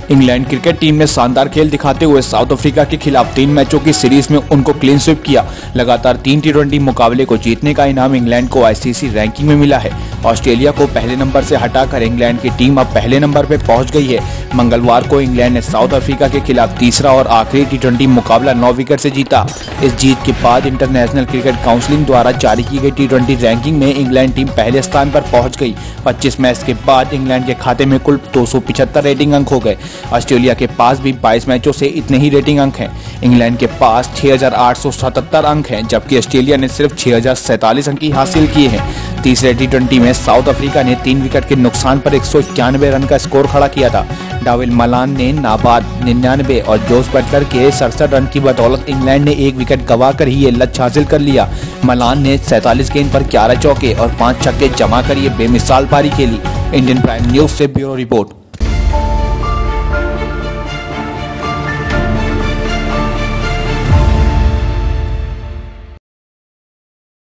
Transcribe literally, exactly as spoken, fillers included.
England cricket team ने शानदार खेल दिखाते हुए साउथ अफ्रीका के खिलाफ तीन मैचों की सीरीज में उनको क्लीन स्वीप किया। लगातार तीन टी ट्वेंटी मुकाबले को जीतने का इनाम इंग्लैंड को आईसीसी रैंकिंग में मिला है। ऑस्ट्रेलिया को पहले नंबर से हटाकर इंग्लैंड की टीम अब पहले नंबर पर पहुंच गई है। मंगलवार को इंग्लैंड ने साउथ अफ्रीका के खिलाफ तीसरा और आखिरी टी ट्वेंटी मुकाबला नौ विकेट से जीता। इस जीत के बाद इंटरनेशनल क्रिकेट काउंसिल द्वारा जारी की गई टी ट्वेंटी रैंकिंग में इंग्लैंड टीम पहले स्थान पर पहुंच गई। पच्चीस मैच के बाद इंग्लैंड के खाते में कुल दो सौ पिछहत्तर रेटिंग अंक हो गए। ऑस्ट्रेलिया के पास भी बाईस मैचों से इतने ही रेटिंग अंक हैं। इंग्लैंड के पास छह हज़ार आठ सौ सतहत्तर अंक हैं, जबकि ऑस्ट्रेलिया ने सिर्फ छह हज़ार सैंतालीस अंक ही हासिल किए हैं। तीसरे टी ट्वेंटी में साउथ अफ्रीका ने तीन विकेट के नुकसान पर एक सौ इक्यानवे रन का स्कोर खड़ा किया था। डाविड मलान ने नाबाद निन्यानवे और जोस बटलर के सड़सठ रन की बदौलत इंग्लैंड ने एक विकेट गंवाकर ही ये लक्ष्य हासिल कर लिया। मलान ने सैंतालीस गेंद पर ग्यारह चौके और पांच छक्के जमा कर ये बेमिसाल पारी खेली। इंडियन प्राइम न्यूज से ब्यूरो रिपोर्ट।